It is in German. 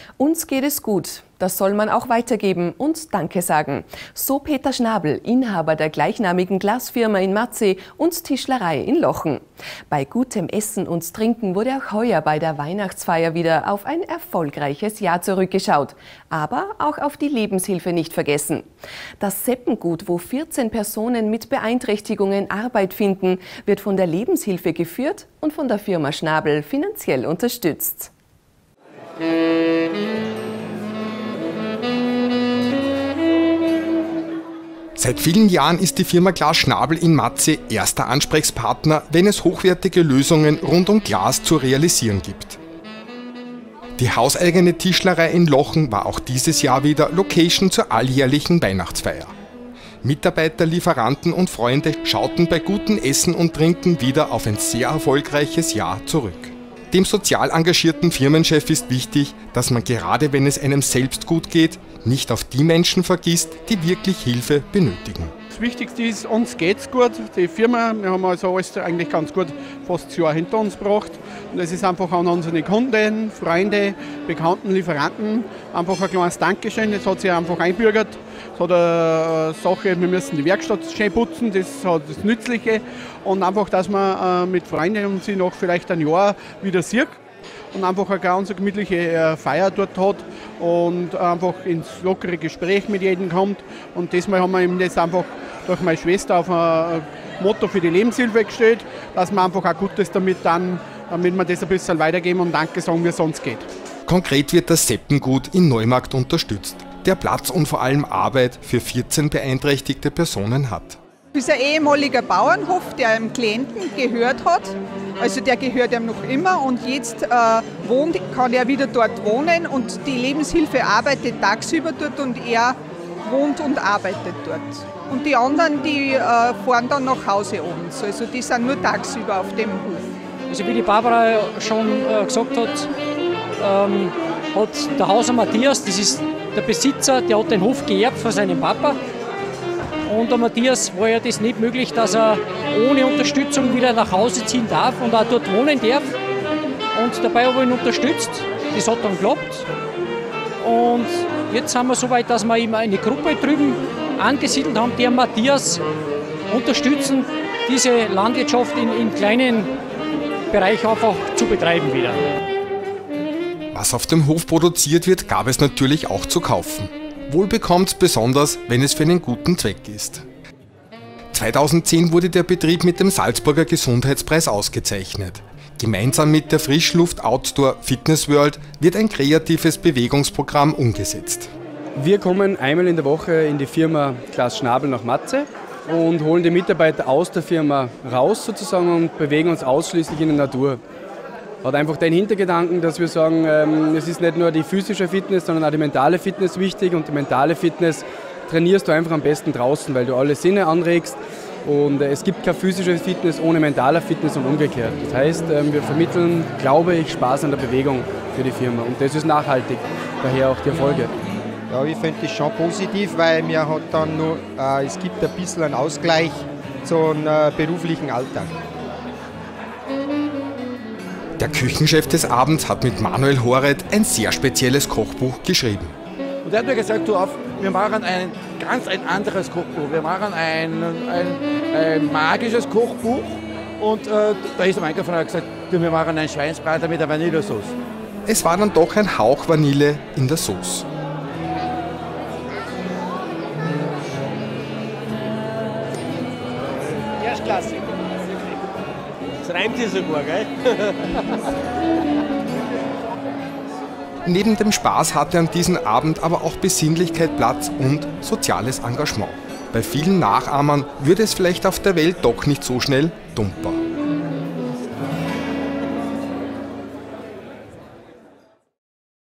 Uns geht es gut. Das soll man auch weitergeben und Danke sagen. So Peter Schnabel, Inhaber der gleichnamigen Glasfirma in Matzeh und Tischlerei in Lochen. Bei gutem Essen und Trinken wurde auch heuer bei der Weihnachtsfeier wieder auf ein erfolgreiches Jahr zurückgeschaut. Aber auch auf die Lebenshilfe nicht vergessen. Das Seppengut, wo 14 Personen mit Beeinträchtigungen Arbeit finden, wird von der Lebenshilfe geführt und von der Firma Schnabel finanziell unterstützt. Seit vielen Jahren ist die Firma Glas Schnabel in Matzeh erster Ansprechpartner, wenn es hochwertige Lösungen rund um Glas zu realisieren gibt. Die hauseigene Tischlerei in Lochen war auch dieses Jahr wieder Location zur alljährlichen Weihnachtsfeier. Mitarbeiter, Lieferanten und Freunde schauten bei gutem Essen und Trinken wieder auf ein sehr erfolgreiches Jahr zurück. Dem sozial engagierten Firmenchef ist wichtig, dass man gerade wenn es einem selbst gut geht, nicht auf die Menschen vergisst, die wirklich Hilfe benötigen. Das Wichtigste ist, uns geht's gut. Die Firma, wir haben also alles eigentlich ganz gut fast das Jahr hinter uns gebracht. Und es ist einfach an unsere Kunden, Freunde, Bekannten, Lieferanten einfach ein kleines Dankeschön. Das hat sich einfach einbürgert. Es hat eine Sache, wir müssen die Werkstatt schön putzen, das ist das Nützliche. Und einfach, dass man mit Freunden und sie noch vielleicht ein Jahr wieder sieht. Und einfach eine ganz gemütliche Feier dort hat und einfach ins lockere Gespräch mit jedem kommt. Und diesmal haben wir ihm das einfach durch meine Schwester auf ein Motto für die Lebenshilfe gestellt, dass wir einfach auch Gutes damit wir das ein bisschen weitergeben und Danke sagen, wie es sonst geht. Konkret wird das Seppengut in Neumarkt unterstützt, der Platz und vor allem Arbeit für 14 beeinträchtigte Personen hat. Das ist ein ehemaliger Bauernhof, der einem Klienten gehört hat. Also der gehört ihm noch immer und jetzt kann er wieder dort wohnen und die Lebenshilfe arbeitet tagsüber dort und er wohnt und arbeitet dort. Und die anderen, die fahren dann nach Hause abends, also die sind nur tagsüber auf dem Hof. Also wie die Barbara schon gesagt hat, hat der Hauser Matthias, das ist der Besitzer, der hat den Hof geerbt von seinem Papa. Und der Matthias war ja das nicht möglich, dass er ohne Unterstützung wieder nach Hause ziehen darf und auch dort wohnen darf. Und dabei habe ich ihn unterstützt. Das hat dann geklappt. Und jetzt sind wir so weit, dass wir ihm eine Gruppe drüben angesiedelt haben, die Matthias unterstützen, diese Landwirtschaft in kleinen Bereichen einfach zu betreiben wieder. Was auf dem Hof produziert wird, gab es natürlich auch zu kaufen. Wohl bekommt, besonders wenn es für einen guten Zweck ist. 2010 wurde der Betrieb mit dem Salzburger Gesundheitspreis ausgezeichnet. Gemeinsam mit der Frischluft Outdoor Fitness World wird ein kreatives Bewegungsprogramm umgesetzt. Wir kommen einmal in der Woche in die Firma Glas Schnabel nach Matzeh und holen die Mitarbeiter aus der Firma raus sozusagen und bewegen uns ausschließlich in der Natur. Hat einfach den Hintergedanken, dass wir sagen, es ist nicht nur die physische Fitness, sondern auch die mentale Fitness wichtig. Und die mentale Fitness trainierst du einfach am besten draußen, weil du alle Sinne anregst. Und es gibt keine physische Fitness ohne mentale Fitness und umgekehrt. Das heißt, wir vermitteln, glaube ich, Spaß an der Bewegung für die Firma. Und das ist nachhaltig, daher auch die Erfolge. Ja, ich finde das schon positiv, weil mir hat dann nur, es gibt ein bisschen einen Ausgleich zum beruflichen Alltag. Der Küchenchef des Abends hat mit Manuel Horet ein sehr spezielles Kochbuch geschrieben. Und er hat mir gesagt, wir machen ein anderes Kochbuch. Wir machen ein magisches Kochbuch. Und da ist er eingefallen und hat gesagt, wir machen einen Schweinsbraten mit einer Vanillesauce. Es war dann doch ein Hauch Vanille in der Sauce. Erstklassig. Das reimt sich sogar, gell? Neben dem Spaß hatte an diesem Abend aber auch Besinnlichkeit Platz und soziales Engagement. Bei vielen Nachahmern würde es vielleicht auf der Welt doch nicht so schnell dumper.